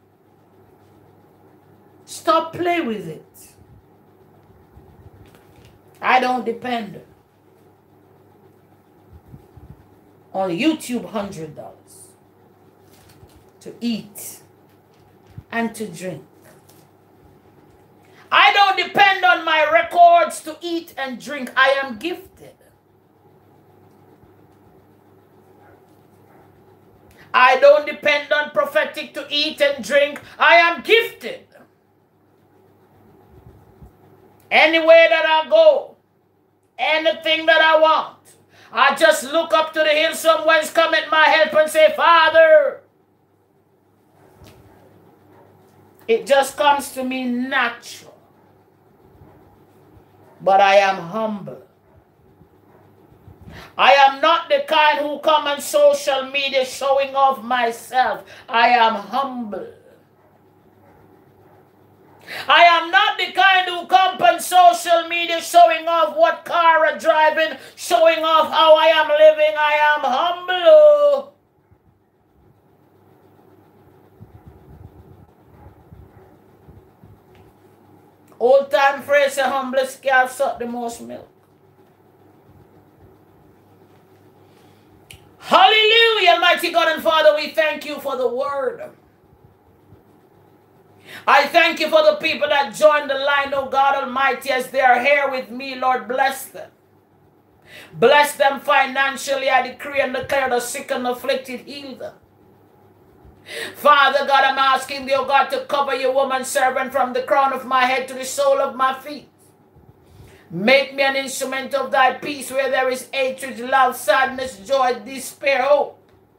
Stop playing with it. I don't depend on YouTube $100 to eat and to drink. I don't depend on my records to eat and drink. I am gifted. I don't depend on prophetic to eat and drink. I am gifted. Anywhere that I go, anything that I want, I just look up to the hill, someone's coming my help and say, Father. It just comes to me natural. But I am humble. I am not the kind who come on social media showing off myself. I am humble. I am not the kind who come on social media showing off what car I'm driving, showing off how I am living. I am humble. Old time phrase, the humblest calf suck the most milk. Hallelujah, Almighty God and Father, we thank you for the word. I thank you for the people that joined the line, oh God Almighty, as they are here with me. Lord, bless them. Bless them financially. I decree and declare the sick and afflicted, heal them. Father God, I'm asking you, oh God, to cover your woman servant from the crown of my head to the sole of my feet. Make me an instrument of thy peace where there is hatred, love, sadness, joy, despair, hope.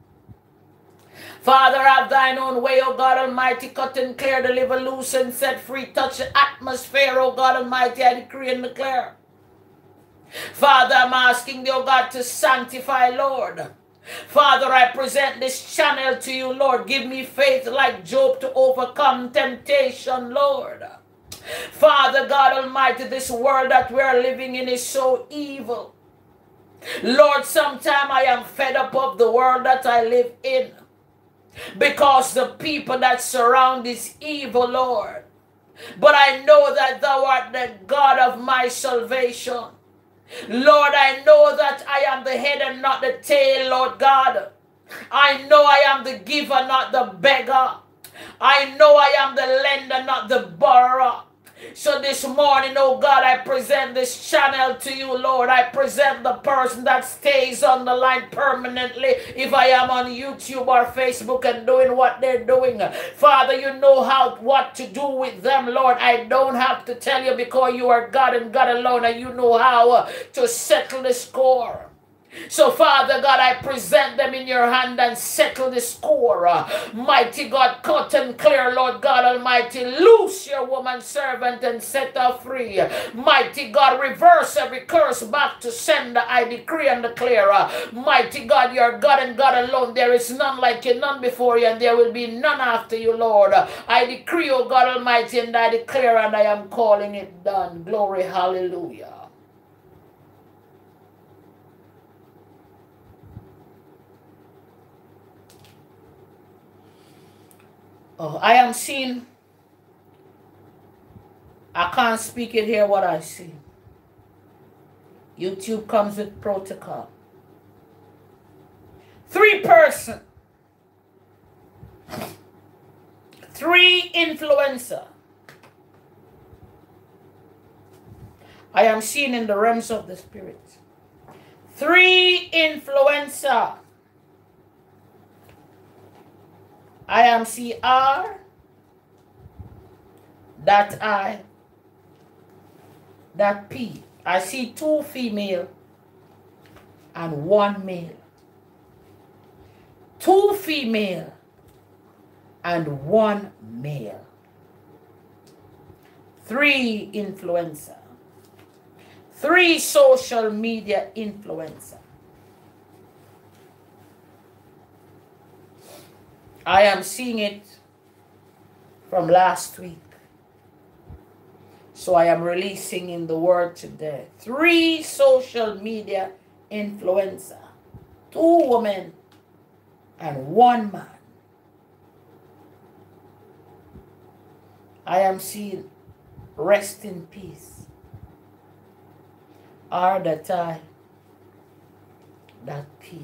Father, have thine own way, O God Almighty. Cut and clear, deliver, loose, and set free. Touch the atmosphere, O God Almighty. I decree and declare. Father, I'm asking thee, O God, to sanctify, Lord. Father, I present this channel to you, Lord. Give me faith like Job to overcome temptation, Lord. Father God Almighty, this world that we are living in is so evil. Lord, sometime I am fed up of the world that I live in, because the people that surround is evil, Lord. But I know that thou art the God of my salvation. Lord, I know that I am the head and not the tail, Lord God. I know I am the giver, not the beggar. I know I am the lender, not the borrower. So this morning, oh God, I present this channel to you, Lord. I present the person that stays on the line permanently. If I am on YouTube or Facebook and doing what they're doing, Father, you know what to do with them, Lord. I don't have to tell you, because you are God and God alone, and you know how to settle the score. So, Father God, I present them in your hand and settle the score. Mighty God, cut and clear, Lord God Almighty. Loose your woman servant and set her free. Mighty God, reverse every curse back to sender. I decree and declare. Mighty God, you are God and God alone. There is none like you, none before you, and there will be none after you, Lord. I decree, O God Almighty, and I declare, and I am calling it done. Glory, hallelujah. Oh, I am seeing, I can't speak it here what I see. YouTube comes with protocol. 3 person. 3 influencer. I am seeing in the realms of the spirit. 3 influencer. I am CR, that I, that P. I see 2 female and 1 male. 2 female and 1 male. 3 influencer. 3 social media influencer. I am seeing it from last week. So I am releasing in the word today. 3 social media influencer. 2 women and 1 man. I am seeing rest in peace. R that I, that P.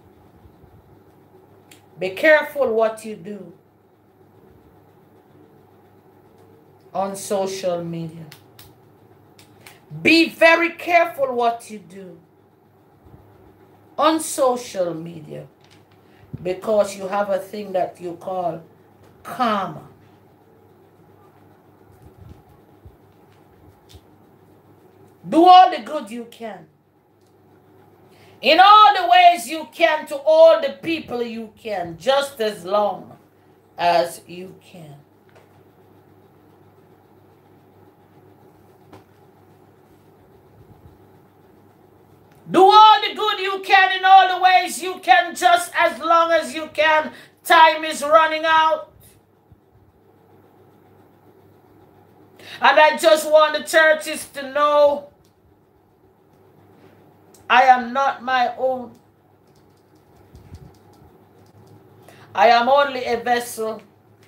Be careful what you do on social media. Be very careful what you do on social media, because you have a thing that you call karma. Do all the good you can, in all the ways you can, to all the people you can, just as long as you can. Do all the good you can in all the ways you can, just as long as you can. Time is running out. And I just want the churches to know I am not my own. I am only a vessel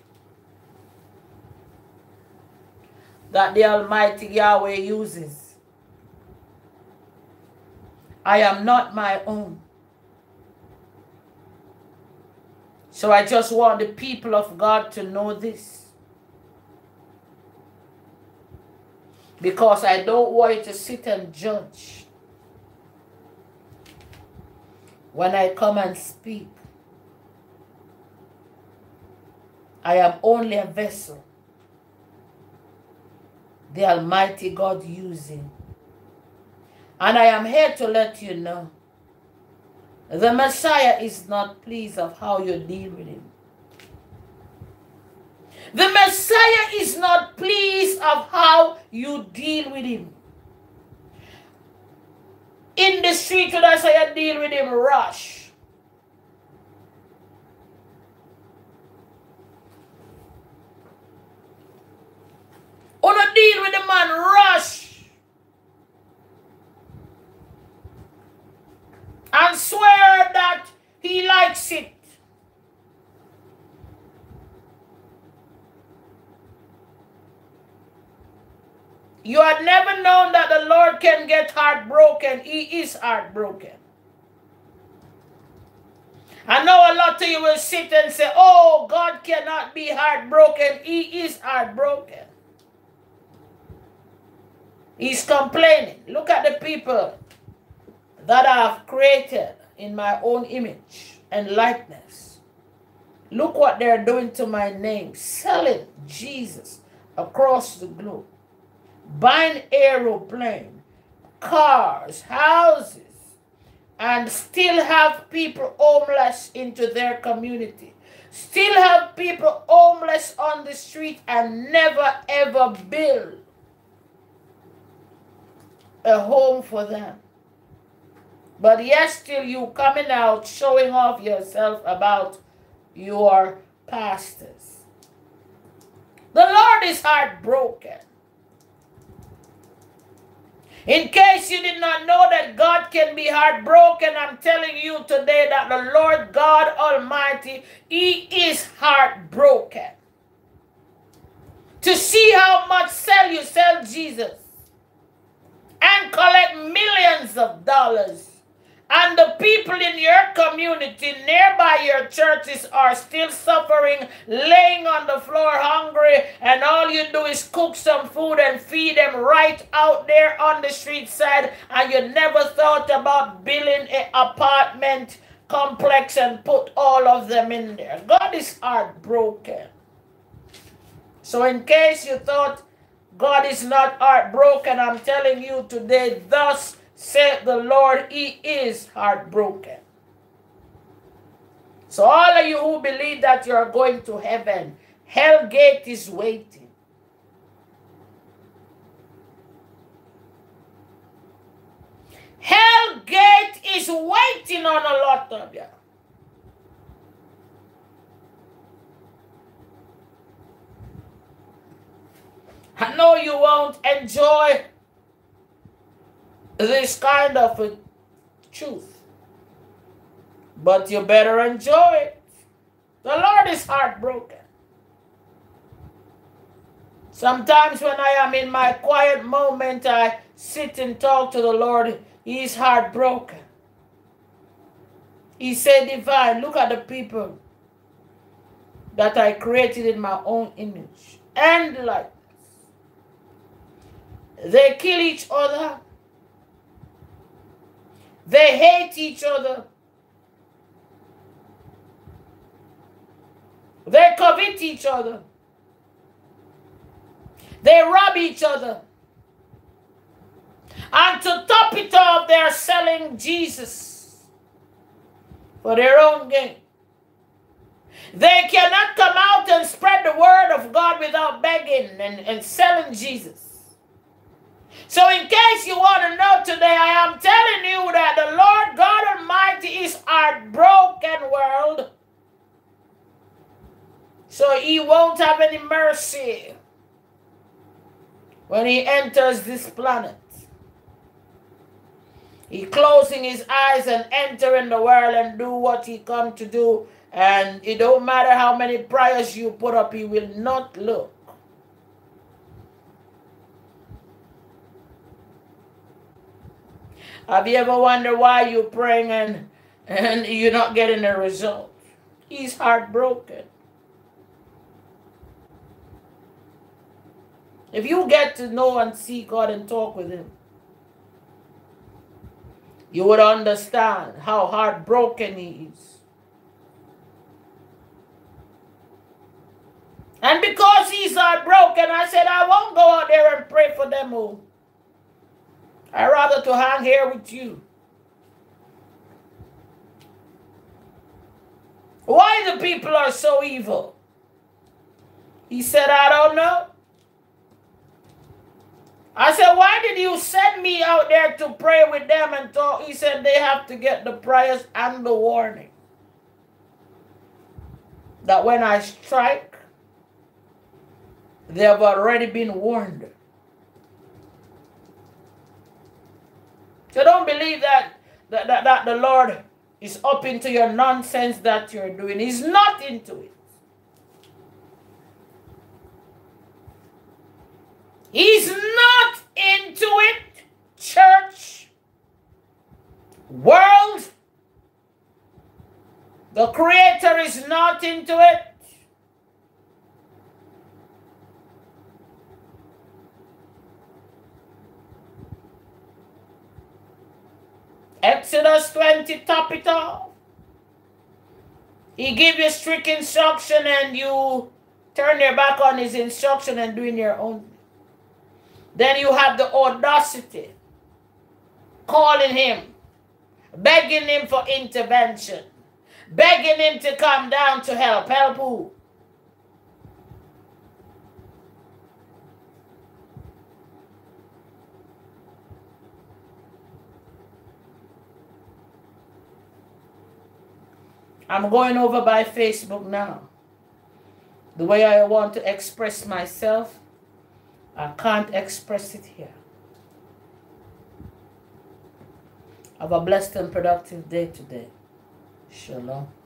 that the Almighty Yahweh uses. I am not my own. So I just want the people of God to know this. Because I don't want you to sit and judge when I come and speak. I am only a vessel the Almighty God using. And I am here to let you know the Messiah is not pleased of how you deal with him. The Messiah is not pleased of how you deal with him. In the street, when I say you deal with him, rush. When you deal with the man, rush. And swear that he likes it. You had never known that the Lord can get heartbroken. He is heartbroken. I know a lot of you will sit and say, oh, God cannot be heartbroken. He is heartbroken. He's complaining. Look at the people that I have created in my own image and likeness. Look what they're doing to my name. Selling Jesus across the globe. Buying aeroplane, cars, houses, and still have people homeless into their community. Still have people homeless on the street and never ever build a home for them. But yet still you coming out showing off yourself about your pastors. The Lord is heartbroken. In case you did not know that God can be heartbroken, I'm telling you today that the Lord God Almighty, He is heartbroken. To see how much you sell Jesus and collect millions of dollars. And the people in your community, nearby your churches, are still suffering, laying on the floor hungry, and all you do is cook some food and feed them right out there on the street side, and you never thought about building an apartment complex and put all of them in there. God is heartbroken. So in case you thought God is not heartbroken, I'm telling you today, thus said the Lord, He is heartbroken. So all of you who believe that you are going to heaven, hell gate is waiting. Hell gate is waiting on a lot of you. I know you won't enjoy this kind of a truth, but you better enjoy it. The Lord is heartbroken. Sometimes when I am in my quiet moment, I sit and talk to the Lord. He is heartbroken. He said, divine, look at the people that I created in my own image and likeness. They kill each other. They hate each other. They covet each other. They rob each other. And to top it off, they are selling Jesus for their own gain. They cannot come out and spread the word of God without begging and selling Jesus. So in case you want to know today, I am telling you that the Lord God Almighty is heartbroken world. So He won't have any mercy when he enters this planet. He closing his eyes and entering the world and do what he come to do. And it don't matter how many prayers you put up, he will not look. Have you ever wondered why you're praying and you're not getting a result? He's heartbroken. If you get to know and see God and talk with him, you would understand how heartbroken he is. And because he's heartbroken, I said, I won't go out there and pray for them all. I'd rather to hang here with you. Why the people are so evil? He said, I don't know. I said, why did you send me out there to pray with them and talk? He said, they have to get the prayers and the warning. That when I strike, they have already been warned. So don't believe that the Lord is up into your nonsense that you're doing. He's not into it. He's not into it, church, world. The Creator is not into it. Exodus 20, top it off. He give you strict instruction and you turn your back on his instruction and doing your own. Then you have the audacity, calling him, begging him for intervention, begging him to come down to help. Help who? I'm going over by Facebook now. The way I want to express myself, I can't express it here. Have a blessed and productive day today. Shalom.